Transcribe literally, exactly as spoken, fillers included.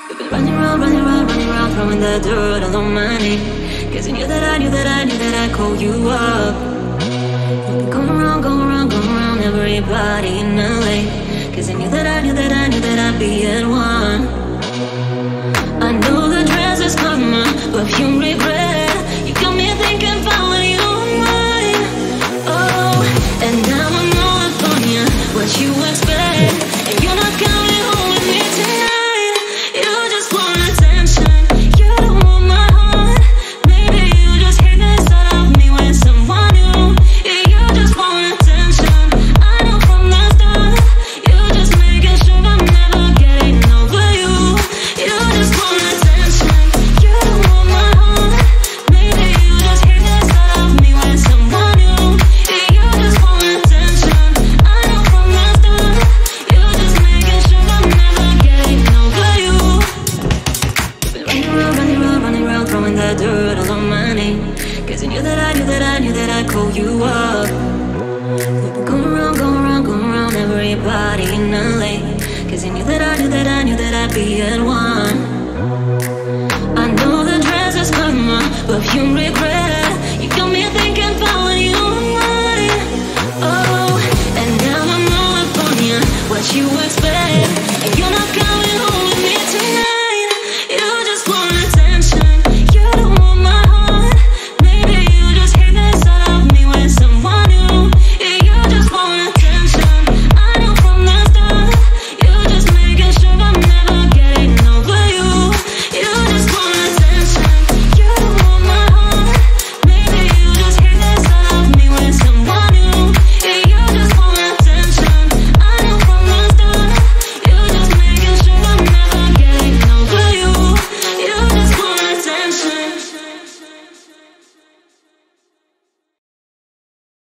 We've been running around, running around, running around, throwing the dirt all on my name. Cause you knew that I knew that I knew that I'd call you up. You've been going around, going around, going around everybody in L A. Cause I knew that I knew that I knew that I'd be at one. I know the dress is karma, perfume regret. You got me thinking about when you were mine. Oh, and now I'm all up on you, what you expect. And you're not coming home with me tonight. You just want attention, you don't want my heart. Maybe you just hate the sight of me with someone new. Yeah, you just want attention, I know from the start. You just making sure I'm never getting over you. You just want attention, you don't want my heart. Maybe you just hate the sight of me with someone new. Yeah, you just want attention, I know from the start. You just making sure I'm never getting over you. Been running around, running around, running around, throwing the dirt all on my name. Cause I knew that I knew that I knew that I'd call you up. We've been going around, going around, going around everybody in L A. Cause I knew that I knew that I knew that I'd be at one. I know the dress is karma, perfume regret.